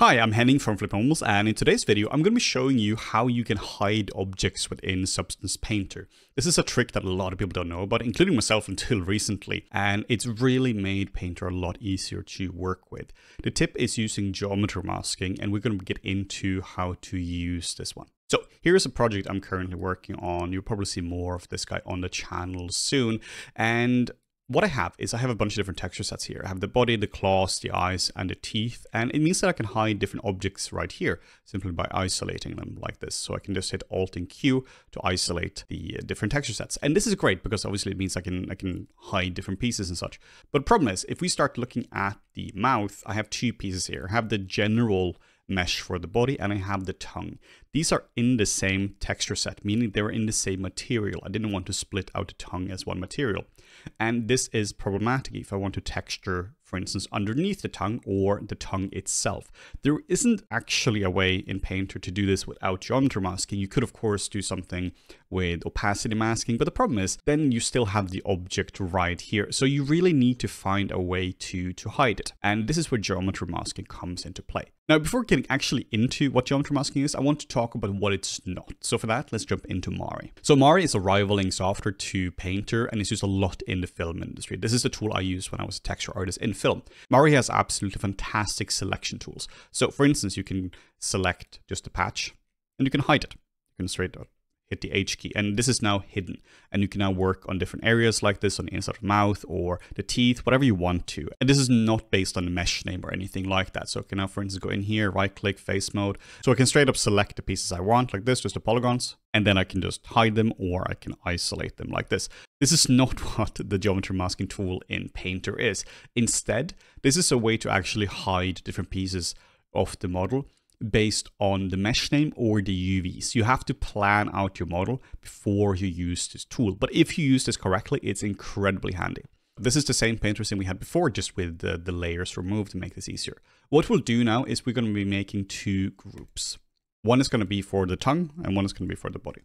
Hi, I'm Henning from FlippedNormals, and in today's video, I'm going to be showing you how you can hide objects within Substance Painter. This is a trick that a lot of people don't know about, including myself until recently, and it's really made Painter a lot easier to work with. The tip is using geometry masking, and we're going to get into how to use this one. So here's a project I'm currently working on. You'll probably see more of this guy on the channel soon, and what I have is I have a bunch of different texture sets here. I have the body, the claws, the eyes, and the teeth. And it means that I can hide different objects right here simply by isolating them like this. So I can just hit Alt and Q to isolate the different texture sets. And this is great because obviously it means I can hide different pieces and such. But the problem is, if we start looking at the mouth, I have two pieces here. I have the general mesh for the body and I have the tongue. These are in the same texture set, meaning they're in the same material. I didn't want to split out the tongue as one material. And this is problematic if I want to texture, for instance, underneath the tongue or the tongue itself. There isn't actually a way in Painter to do this without geometry masking. You could, of course, do something with opacity masking, but the problem is then you still have the object right here. So you really need to find a way to hide it. And this is where geometry masking comes into play. Now, before getting actually into what geometry masking is, I want to talk about what it's not. So for that, let's jump into Mari. So Mari is a rivaling software to Painter and it's used a lot in the film industry. This is the tool I used when I was a texture artist in film. Mari has absolutely fantastic selection tools. So for instance, you can select just a patch and you can hide it. You can straight up hit the H key and this is now hidden. And you can now work on different areas like this on the inside of the mouth or the teeth, whatever you want to. And this is not based on the mesh name or anything like that. So I can now, for instance, go in here, right click, face mode. So I can straight up select the pieces I want like this, just the polygons. And then I can just hide them or I can isolate them like this. This is not what the geometry masking tool in Painter is. Instead, this is a way to actually hide different pieces of the model based on the mesh name or the UVs. You have to plan out your model before you use this tool. But if you use this correctly, it's incredibly handy. This is the same Painter sim we had before, just with the layers removed to make this easier. What we'll do now is we're going to be making two groups. One is going to be for the tongue and one is going to be for the body.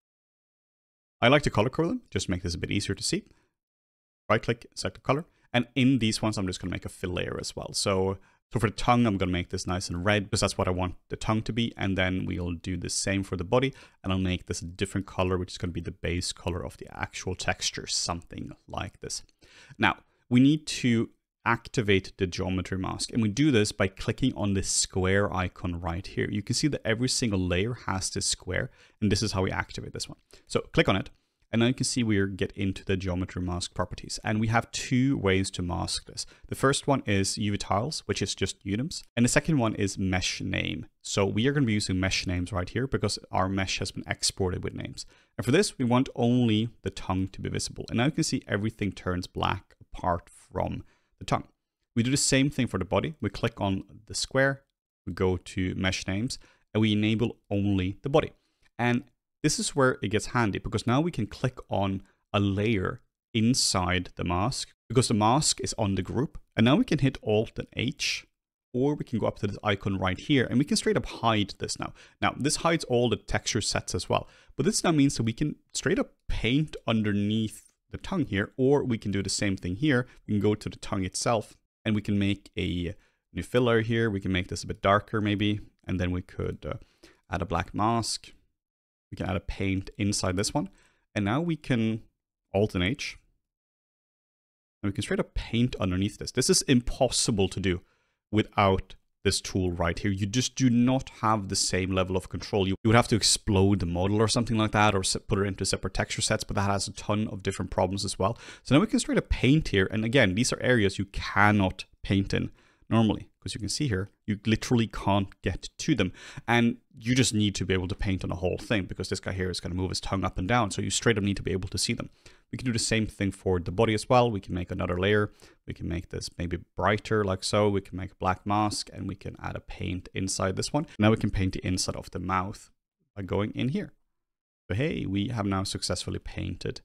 I like to color code them, just to make this a bit easier to see. Right click, select the color. And in these ones, I'm just going to make a fill layer as well. So for the tongue, I'm going to make this nice and red because that's what I want the tongue to be. And then we'll do the same for the body. And I'll make this a different color, which is going to be the base color of the actual texture, something like this. Now, we need to activate the geometry mask. And we do this by clicking on this square icon right here. You can see that every single layer has this square. And this is how we activate this one. So click on it. And now you can see we get into the geometry mask properties. And we have two ways to mask this. The first one is UV tiles, which is just units. And the second one is mesh name. So we are going to be using mesh names right here because our mesh has been exported with names. And for this, we want only the tongue to be visible. And now you can see everything turns black apart from the tongue. We do the same thing for the body. We click on the square, we go to mesh names, and we enable only the body. And this is where it gets handy because now we can click on a layer inside the mask because the mask is on the group. And now we can hit Alt and H, or we can go up to this icon right here and we can straight up hide this now. Now this hides all the texture sets as well, but this now means that we can straight up paint underneath the tongue here, or we can do the same thing here. We can go to the tongue itself and we can make a new filler here. We can make this a bit darker maybe, and then we could add a black mask. We can add a paint inside this one. And now we can Alt and H. And we can straight up paint underneath this. This is impossible to do without this tool right here. You just do not have the same level of control. You would have to explode the model or something like that, or put it into separate texture sets, but that has a ton of different problems as well. So now we can straight up paint here. And again, these are areas you cannot paint in normally, because you can see here, you literally can't get to them. And you just need to be able to paint on the whole thing because this guy here is going to move his tongue up and down. So you straight up need to be able to see them. We can do the same thing for the body as well. We can make another layer. We can make this maybe brighter like so. We can make a black mask and we can add a paint inside this one. Now we can paint the inside of the mouth by going in here. So hey, we have now successfully painted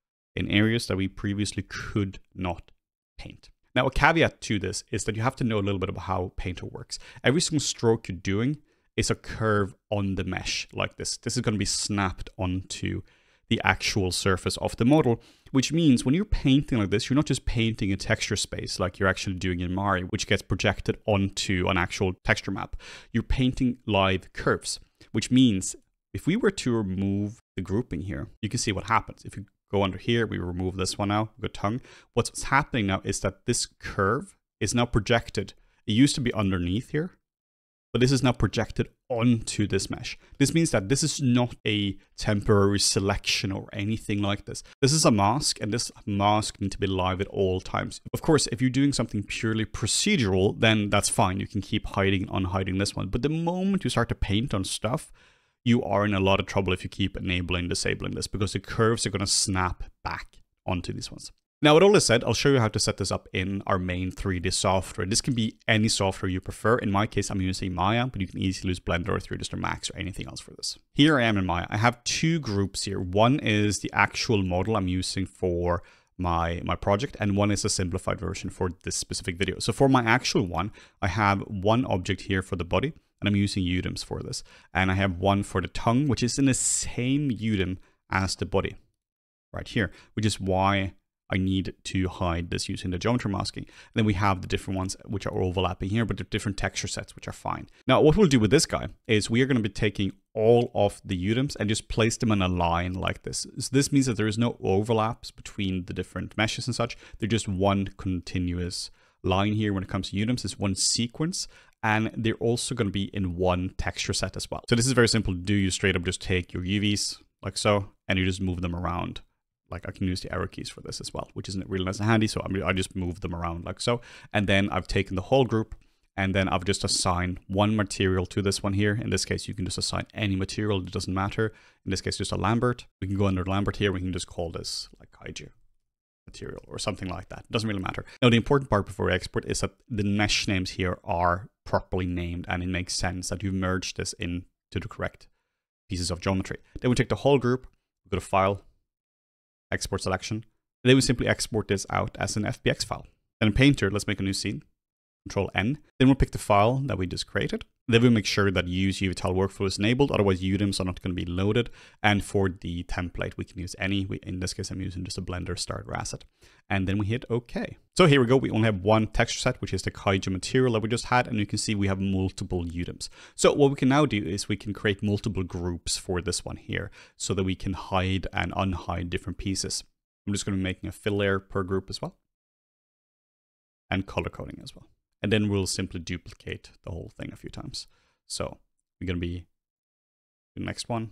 in areas that we previously could not paint. Now, a caveat to this is that you have to know a little bit about how Painter works. Every single stroke you're doing is a curve on the mesh like this. This is going to be snapped onto the actual surface of the model, which means when you're painting like this, you're not just painting a texture space like you're actually doing in Mari, which gets projected onto an actual texture map. You're painting live curves, which means if we were to remove the grouping here, you can see what happens. If you go under here, we remove this one now, good tongue. What's happening now is that this curve is now projected. It used to be underneath here, but this is now projected onto this mesh. This means that this is not a temporary selection or anything like this. This is a mask, and this mask needs to be live at all times. Of course, if you're doing something purely procedural, then that's fine. You can keep hiding and unhiding this one. But the moment you start to paint on stuff, you are in a lot of trouble if you keep enabling, disabling this, because the curves are going to snap back onto these ones. Now, with all this said, I'll show you how to set this up in our main 3D software. This can be any software you prefer. In my case, I'm using Maya, but you can easily use Blender or 3ds Max or anything else for this. Here I am in Maya. I have two groups here. One is the actual model I'm using for my project, and one is a simplified version for this specific video. So for my actual one, I have one object here for the body, and I'm using UDIMs for this. And I have one for the tongue, which is in the same UDIM as the body right here, which is why I need to hide this using the geometry masking. And then we have the different ones which are overlapping here, but they're different texture sets, which are fine. Now, what we'll do with this guy is we are going to be taking all of the UDIMs and just place them in a line like this. So this means that there is no overlaps between the different meshes and such. They're just one continuous line here when it comes to UDIMs. It's one sequence, and they're also going to be in one texture set as well. So this is very simple to do. You straight up just take your UVs like so, and you just move them around. Like I can use the arrow keys for this as well, which isn't really nice and handy. So I just move them around like so. And then I've taken the whole group, and then I've just assigned one material to this one here. In this case, you can just assign any material. It doesn't matter. In this case, just a Lambert. We can go under Lambert here. We can just call this like kaiju material or something like that. It doesn't really matter. Now, the important part before we export is that the mesh names here are properly named, and it makes sense that you merge this into the correct pieces of geometry. Then we take the whole group, we go to File, Export Selection, and then we simply export this out as an FBX file. Then in Painter, let's make a new scene. Control N. Then we'll pick the file that we just created. Then we'll make sure that Use UV Tile Workflow is enabled, otherwise UDIMs are not going to be loaded. And for the template, we can use any. In this case, I'm using just a Blender starter asset. And then we hit OK. So here we go. We only have one texture set, which is the kaiju material that we just had. And you can see we have multiple UDIMs. So what we can now do is we can create multiple groups for this one here so that we can hide and unhide different pieces. I'm just going to be making a fill layer per group as well, and color coding as well. And then we'll simply duplicate the whole thing a few times. So we're going to be the next one.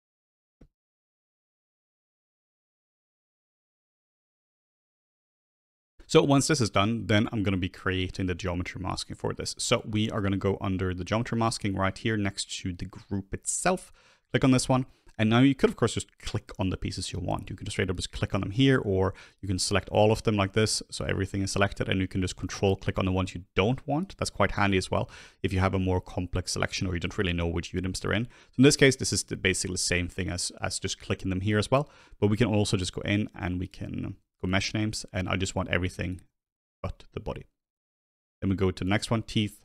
So once this is done, then I'm going to be creating the geometry masking for this. So we are going to go under the geometry masking right here next to the group itself. Click on this one. And now you could, of course, just click on the pieces you want. You can just straight up just click on them here, or you can select all of them like this. So everything is selected, and you can just control click on the ones you don't want. That's quite handy as well if you have a more complex selection or you don't really know which UDIMs they're in. So in this case, this is basically the same thing as just clicking them here as well. But we can also just go in and we can go mesh names, and I just want everything but the body. Then we go to the next one, teeth.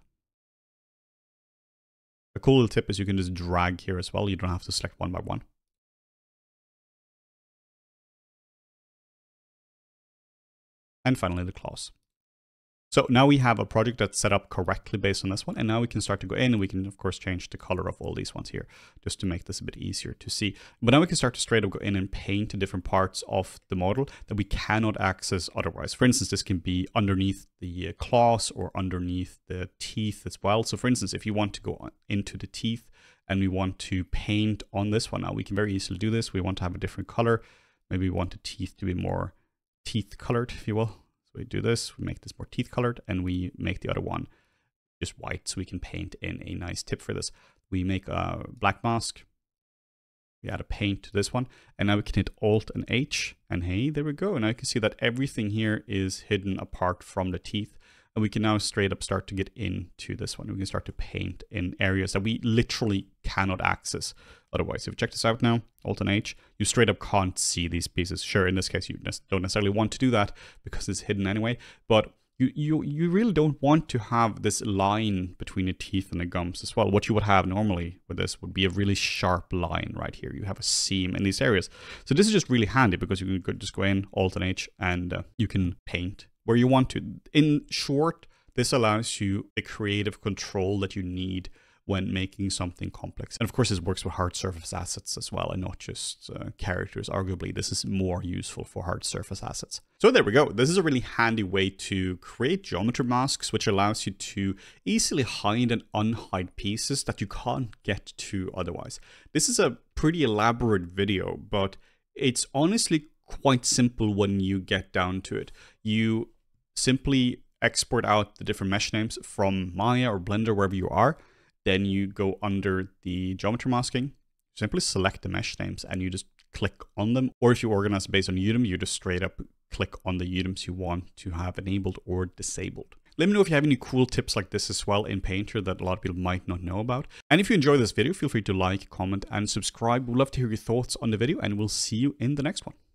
A cool little tip is you can just drag here as well. You don't have to select one by one. And finally, the claws. So now we have a project that's set up correctly based on this one. And now we can start to go in, and we can, of course, change the color of all these ones here just to make this a bit easier to see. But now we can start to straight up go in and paint the different parts of the model that we cannot access otherwise. For instance, this can be underneath the claws or underneath the teeth as well. So for instance, if you want to go into the teeth and we want to paint on this one, now we can very easily do this. We want to have a different color. Maybe we want the teeth to be more teeth colored, if you will. We do this, we make this more teeth colored, and we make the other one just white so we can paint in a nice tip for this. We make a black mask, we add a paint to this one, and now we can hit Alt and H, and hey, there we go. And now you can see that everything here is hidden apart from the teeth, and we can now straight up start to get into this one. We can start to paint in areas that we literally cannot access otherwise. If you check this out now, Alt and H, you straight up can't see these pieces. Sure, in this case, you don't necessarily want to do that because it's hidden anyway, but you really don't want to have this line between the teeth and the gums as well. What you would have normally with this would be a really sharp line right here. You have a seam in these areas. So this is just really handy because you can just go in, Alt and H, and you can paint where you want to. In short, this allows you the creative control that you need when making something complex. And of course, this works with hard surface assets as well, and not just characters. Arguably, this is more useful for hard surface assets. So there we go. This is a really handy way to create geometry masks, which allows you to easily hide and unhide pieces that you can't get to otherwise. This is a pretty elaborate video, but it's honestly quite simple when you get down to it. You simply export out the different mesh names from Maya or Blender, wherever you are. Then you go under the geometry masking, simply select the mesh names and you just click on them. Or if you organize based on UDIM, you just straight up click on the UDIMs you want to have enabled or disabled. Let me know if you have any cool tips like this as well in Painter that a lot of people might not know about. And if you enjoy this video, feel free to like, comment, and subscribe. We'd love to hear your thoughts on the video, and we'll see you in the next one.